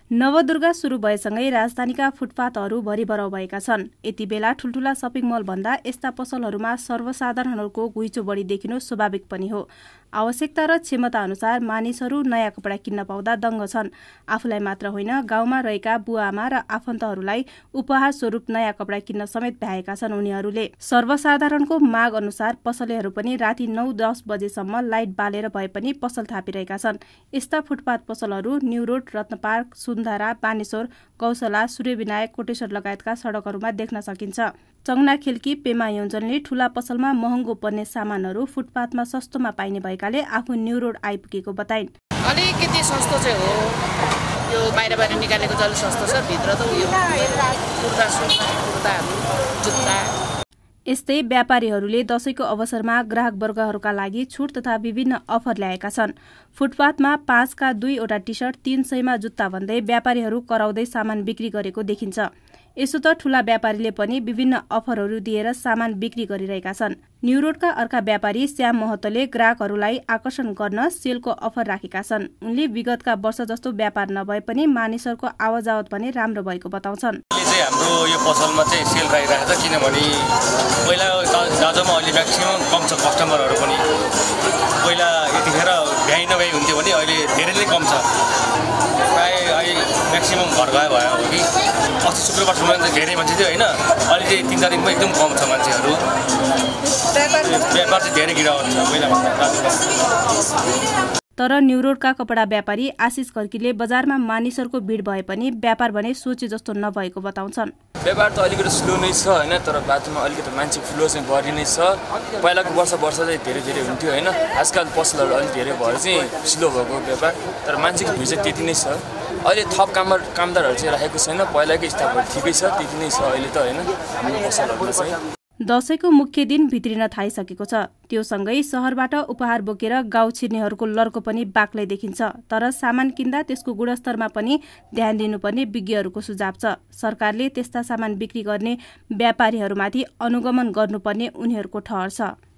नवदुर्गा सुरु भएसँगै राजधानीका फुटपाथहरू भरिभराउ भएका छन्। यति बेला ठुल्ठुला सपिङ मल भन्दा यस्ता पसलहरूमा सर्वसाधारणहरूको घुइँचो बढी देखिनु स्वाभाविक पनि हो। आवश्यकता र क्षमता अनुसार मानिसहरू नयाँ कपडा किन्न पाउँदा दङ्ग छन्। आफूलाई मात्र होइन, गाउँमा रहेका बुवाआमा र आफन्तहरूलाई उपहार स्वरूप नयाँ कपडा किन्न समेत भ्याएका छन् उनीहरूले। सर्वसाधारणको माग अनुसार पसलेहरू पनि राति 9-10 बजेसम्म लाइट बालेर भए पनि पसल थापिरहेका छन्। यस्ता फुटपाथ पसलहरू न्यू रोड, रत्नपार्क, सुन्धारा, बानेश्वर, गौशाला, सूर्यविनायक, कोटेश्वर लगायतका सडकहरूमा देख्न सकिन्छ। चङ्ना खेल्की पेमा योन्जनले ठूला पसलमा महँगो पर्ने सामानहरू फुटपाथमा सस्तोमा पाइने भएकाले आफू न्यू रोड आइपुगेको बताइन्। अलिकति सस्तो चाहिँ हो, यो बाहिर निकालेको चाहिँ अलिक सस्तो छ, भित्र त उयो कुर्ताहरू, जुत्ता। यस्तै व्यापारीहरूले दशैंको अवसरमा ग्राहक वर्गहरूका लागि छुट तथा विभिन्न अफर ल्याएका छन्। फुटपाथमा 5 का 2वटा टी-शर्ट, 300 मा जुत्ता भन्दै व्यापारीहरू कराउँदै सामान बिक्री गरेको देखिन्छ। यसो त ठूला व्यापारीले पनि विभिन्न अफरहरू दिएर सामान बिक्री गरिरहेका छन्। न्यू रोडका अर्का व्यापारी श्याम महतोले ग्राहकहरूलाई आकर्षण गर्न सेलको अफर राखेका छन्। उनले विगतका वर्ष जस्तो व्यापार नभए पनि मानिसहरूको आवाजावत भने राम्रो भएको बताउँछन्। हाम्रो यो पसलमा चाहिँ सेल राखिरहेको छ, किनभने पहिला दाजुमा अहिले म्याक्सिमम कम छ कस्टमरहरू पनि। पहिला यतिखेर भ्याइ नभ्याइ हुन्थ्यो भने अहिले धेरै नै कम छ। प्रायः अहिले म्याक्सिमम घर गए भयो हो कि अस्ति शुक्रबारसम्म चाहिँ धेरै मान्छे थियो होइन, अहिले चाहिँ 3-4 दिनमा एकदम कम छ मान्छेहरू। व्यापार चाहिँ धेरै गिरावट छ पहिलाभन्दा। तर न्यू रोडका कपडा व्यापारी आशिष खर्कीले बजारमा मानिसहरूको भिड भए पनि व्यापार भने सोचे जस्तो नभएको बताउँछन्। व्यापार त अलिकति स्लो नै छ होइन, तर बाटोमा अलिकति मान्छे फ्लो चाहिँ बढी नै छ। पहिलाको वर्ष चाहिँ धेरै हुन्थ्यो होइन, आजकल पसलहरू अलिक धेरै भएर चाहिँ स्लो भएको व्यापार, तर मान्छेको भिड चाहिँ त्यति नै छ। अहिले थप कामदारहरू चाहिँ राखेको छैन, पहिलाकै स्टाफहरू ठिकै छ, त्यति नै छ अहिले त होइन हाम्रो पसलहरूमा चाहिँ। दशैंको मुख्य दिन भित्रिन थालिसकेको छ। त्यो सँगै शहरबाट उपहार बोकेर गाउँ छिर्नेहरूको लर्को पनि बाक्लै देखिन्छ। तर सामान किन्दा त्यसको गुणस्तरमा पनि ध्यान दिनुपर्ने विज्ञहरूको सुझाव छ। सरकारले त्यस्ता सामान बिक्री गर्ने व्यापारीहरूमाथि अनुगमन गर्नुपर्ने उनीहरूको ठहर छ।